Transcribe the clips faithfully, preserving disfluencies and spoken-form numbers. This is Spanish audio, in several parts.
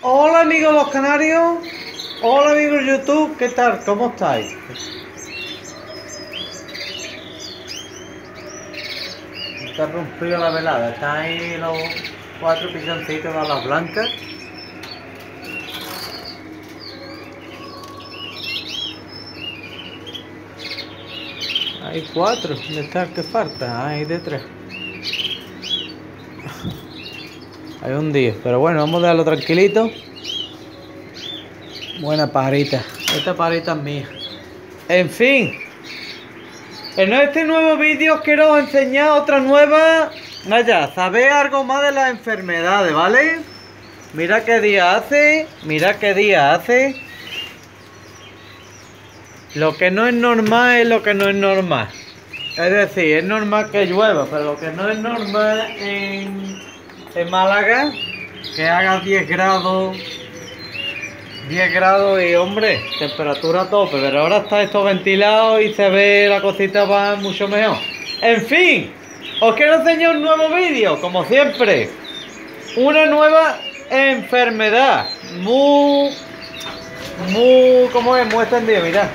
Hola amigos los canarios, hola amigos YouTube, ¿qué tal? ¿Cómo estáis? Interrumpido la velada, están ahí los cuatro pichoncitos de alas blancas. Hay cuatro, ¿dónde está el que falta? Hay de tres. Hay un día, pero bueno, vamos a dejarlo tranquilito. Buena pajarita, esta pajarita es mía. En fin, en este nuevo vídeo os quiero enseñar otra nueva. Vaya, sabéis algo más de las enfermedades, ¿vale? Mira qué día hace, mira qué día hace. Lo que no es normal es lo que no es normal. Es decir, es normal que llueva, pero lo que no es normal en, en Málaga, que haga diez grados, diez grados y hombre, temperatura a tope, pero ahora está esto ventilado y se ve la cosita va mucho mejor. En fin, os quiero enseñar un nuevo vídeo, como siempre. Una nueva enfermedad, muy, muy, ¿cómo es? Muy extendida, mirad.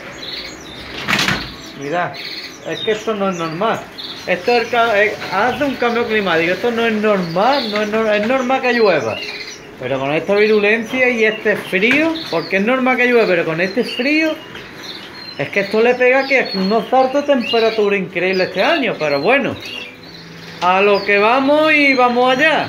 Mirad, es que esto no es normal. Esto es, hace un cambio climático, esto no es normal, no es, no, es normal que llueva. Pero con esta virulencia y este frío, porque es normal que llueva, pero con este frío, es que esto le pega que aquí unos saltos de temperatura increíble este año. Pero bueno, a lo que vamos y vamos allá.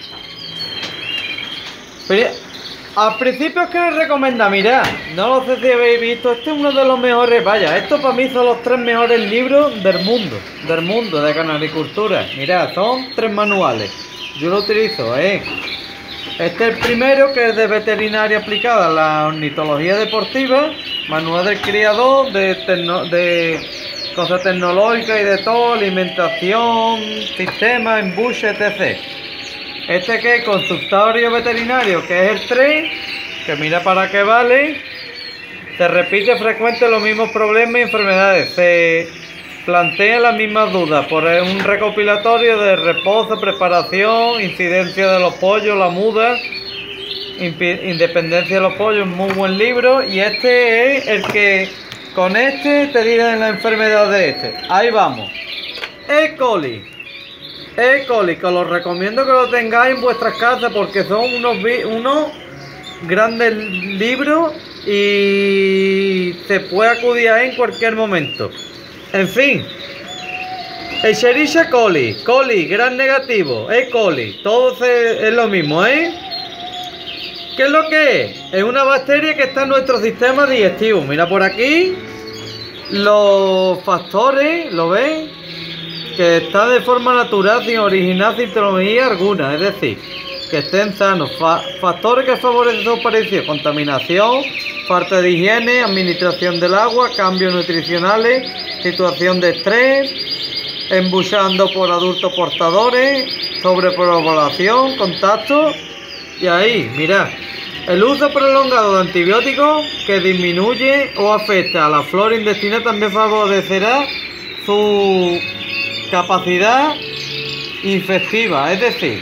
Pero, al principio os quiero recomendar, mirad, no lo sé si habéis visto, este es uno de los mejores, vaya, estos para mí son los tres mejores libros del mundo, del mundo de canaricultura. Mirad, son tres manuales, yo lo utilizo, eh. Este es el primero, que es de veterinaria aplicada a la ornitología deportiva, manual del criador, de, de cosas tecnológicas y de todo, alimentación, sistema, embuche, etcétera. Este que es consultorio veterinario, que es el tres, que mira para qué vale. Se repite frecuente los mismos problemas y enfermedades. Se plantean las mismas dudas por un recopilatorio de reposo, preparación, incidencia de los pollos, la muda, independencia de los pollos, muy buen libro. Y este es el que, con este te dirán la enfermedad de este. Ahí vamos. E. coli. E. coli, que os recomiendo que lo tengáis en vuestras casas porque son unos, unos grandes libros y se puede acudir a él en cualquier momento. En fin, Escherichia coli, coli, gran negativo, E. coli, todo es lo mismo, ¿eh? ¿Qué es lo que es? Es una bacteria que está en nuestro sistema digestivo. Mira por aquí los factores, ¿lo veis? Que está de forma natural, sin originar sintomatología alguna, es decir, que estén sanos. Fa factores que favorecen su aparición: contaminación, falta de higiene, administración del agua, cambios nutricionales, situación de estrés, embuchando por adultos portadores, sobrepoblación, contacto. Y ahí, mirad, el uso prolongado de antibióticos que disminuye o afecta a la flora intestinal también favorecerá su capacidad infectiva. Es decir,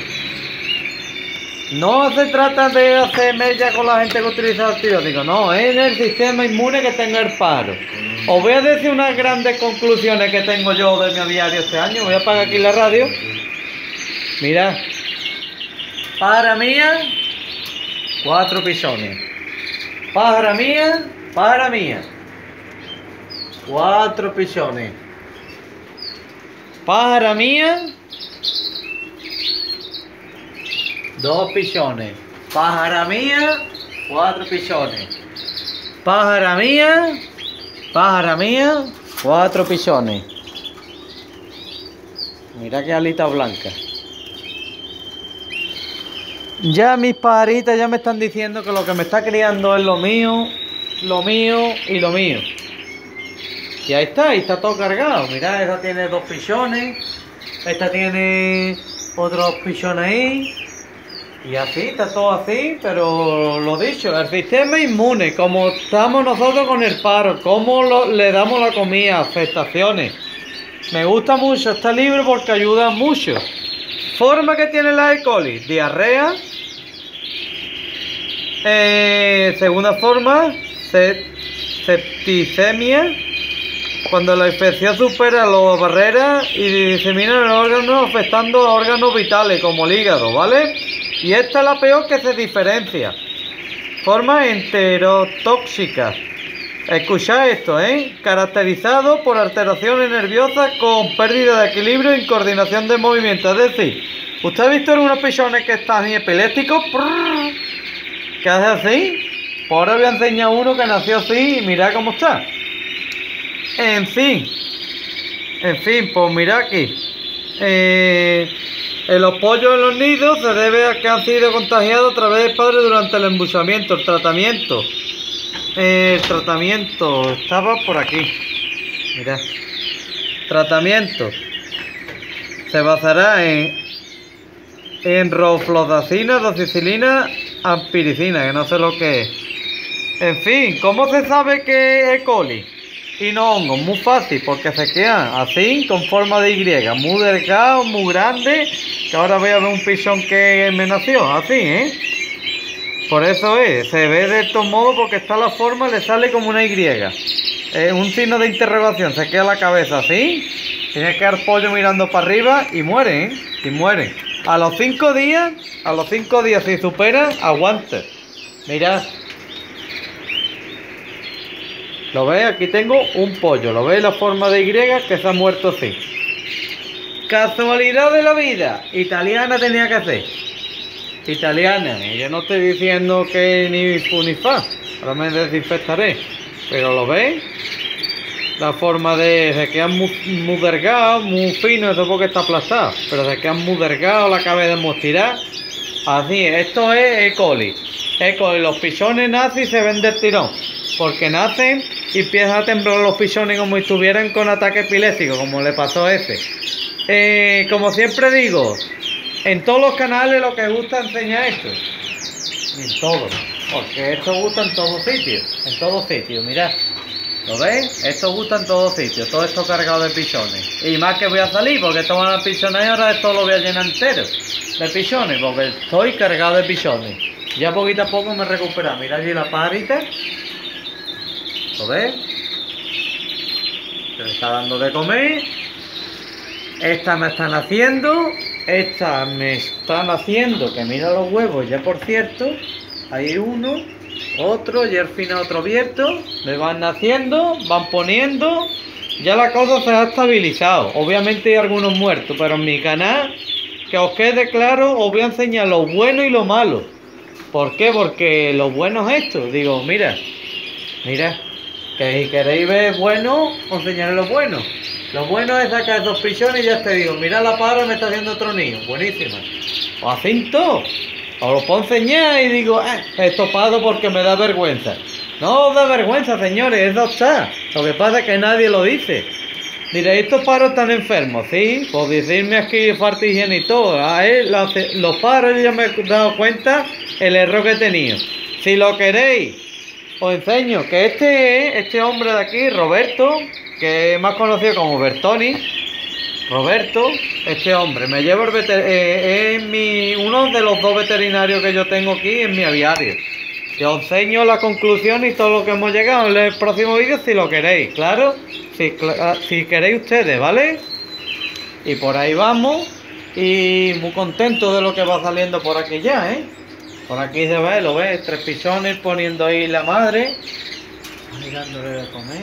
no se trata de hacer mella con la gente que utiliza antibióticos, no, es el sistema inmune que tenga el paro. Os voy a decir unas grandes conclusiones que tengo yo de mi diario este año. Voy a apagar aquí la radio. Mirad, pájara mía, cuatro pichones. Pájara mía, pájara mía, cuatro pichones. Pájara mía, dos pichones. Pájara mía, cuatro pichones. Pájara mía, pájara mía, cuatro pichones. Mira qué alita blanca. Ya mis pajaritas ya me están diciendo que lo que me está criando es lo mío, lo mío y lo mío. Y ahí está, ahí está todo cargado. Mirad, esta tiene dos pichones, esta tiene otros pichones ahí. Y así, está todo así, pero lo dicho, el sistema inmune, como estamos nosotros con el paro, cómo lo, le damos la comida, afectaciones. Me gusta mucho este libro porque ayuda mucho. Forma que tiene la E. coli: diarrea, Eh, segunda forma, se- septicemia, cuando la infección supera las barreras y disemina en el órgano afectando a órganos vitales como el hígado, ¿vale? Y esta es la peor que se diferencia. Forma enterotóxica. Escuchad esto, ¿eh? Caracterizado por alteraciones nerviosas con pérdida de equilibrio y coordinación de movimiento. Es decir, ¿usted ha visto algunos pichones que están epilépticos? ¿Qué hace así? Pues ahora voy a enseñar uno que nació así y mirad cómo está. En fin, en fin, pues mirad aquí. Eh, en los pollos en los nidos se debe a que han sido contagiados a través del padre durante el embuchamiento, el tratamiento. Eh, el tratamiento estaba por aquí. Mirad. Tratamiento. Se basará en, en roflodacina, doxicilina, ampiricina, que no sé lo que es. En fin, ¿cómo se sabe que es E. coli? Y no hongos, muy fácil, porque se quedan así, con forma de Y, muy delgado, muy grande, que ahora voy a ver un pichón que me nació, así, ¿eh? Por eso es, se ve de estos modos porque está la forma, le sale como una Y. Es un signo de interrogación, se queda la cabeza así, tiene que quedar pollo mirando para arriba y mueren, ¿eh? Y mueren. A los cinco días, a los cinco días si superan, aguante. Mirad. ¿Lo veis? Aquí tengo un pollo. ¿Lo veis? La forma de Y que se ha muerto así. Casualidad de la vida. Italiana tenía que ser. Italiana. Y yo no estoy diciendo que ni fu ni fa. Ahora me desinfectaré. Pero ¿lo veis? La forma de... Se quedan muy, muy delgados, muy finos. Eso porque está aplastado. Pero se quedan muy delgados. La cabeza muy estirada. Así es. Esto es E. coli. E. coli. Los pichones nacen y se ven del tirón. Porque nacen y empiezan a temblar los pichones como si estuvieran con ataque epiléptico, como le pasó a ese. Eh, como siempre digo, en todos los canales lo que gusta enseñar esto. En todos. Porque esto gusta en todos sitios. En todos sitios, mirad. ¿Lo veis? Esto gusta en todos sitios. Todo esto cargado de pichones. Y más que voy a salir, porque esto van a pichones y ahora esto lo voy a llenar entero de pichones. Porque estoy cargado de pichones. Ya poquito a poco me recupera. Mirad allí la pajarita. ¿Lo ves? Se le está dando de comer. Estas me están haciendo. Estas me están haciendo. Que mira los huevos ya, por cierto. Hay uno, otro y al final otro abierto. Me van naciendo, van poniendo. Ya la cosa se ha estabilizado. Obviamente hay algunos muertos, pero en mi canal, que os quede claro, os voy a enseñar lo bueno y lo malo. ¿Por qué? Porque lo bueno es esto. Digo, mira, mira. Que si queréis ver bueno, os enseñaré lo bueno. Lo bueno es sacar dos pichones y ya te digo, mira la para me está haciendo otro niño, buenísima. O hacen todo. Os lo puedo enseñar y digo, eh, esto pago porque me da vergüenza. No os da vergüenza, señores, eso está. Lo que pasa es que nadie lo dice. Diréis, estos paros están enfermos, ¿sí? Pues decirme aquí falta higiene y todo. A él, los, los paros yo ya me he dado cuenta el error que he tenido. Si lo queréis, os enseño que este es este hombre de aquí, Roberto, que es más conocido como Bertoni. Roberto, este hombre, me llevo el veter eh, es mi, uno de los dos veterinarios que yo tengo aquí en mi aviario. Que os enseño la conclusión y todo lo que hemos llegado en el próximo vídeo si lo queréis, claro, si, si queréis ustedes, ¿vale? Y por ahí vamos, y muy contento de lo que va saliendo por aquí ya, ¿eh? Por aquí se ve, lo ves, tres pichones poniendo ahí la madre. Mirándole de comer.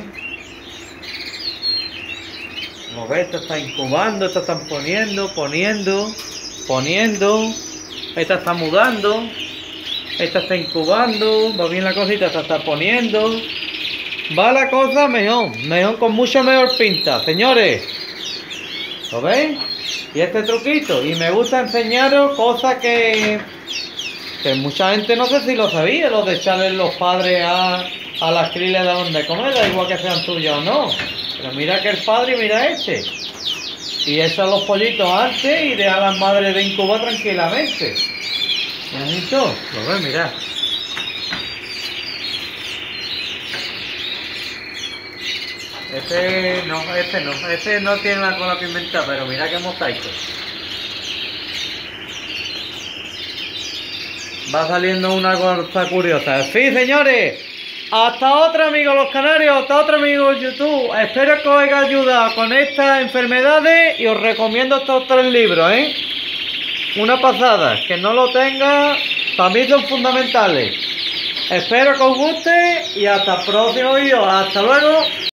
Lo ves, esto está incubando, esto están poniendo, poniendo, poniendo. Esta está mudando. Esta está incubando. Va bien la cosita, esta está poniendo. Va la cosa mejor, mejor, con mucho mejor pinta, señores. ¿Lo veis? Y este truquito. Y me gusta enseñaros cosas que... que mucha gente no sé si lo sabía, lo de echarle los padres a, a las criles de donde comer, da igual que sean tuyos o no. Pero mira que el padre, mira este. Y echan los pollitos antes y deja a las madres de incubar tranquilamente. ¿Me has visto? Lo ves, mira. Este no, este no, este no tiene la cola pimentada, pero mira qué mosaico. Va saliendo una cosa curiosa. En fin, señores, hasta otra, amigos los canarios, hasta otro, amigos YouTube. Espero que os haya ayudado con estas enfermedades y os recomiendo estos tres libros, ¿eh? Una pasada, que no lo tenga, para mí son fundamentales. Espero que os guste y hasta el próximo vídeo. Hasta luego.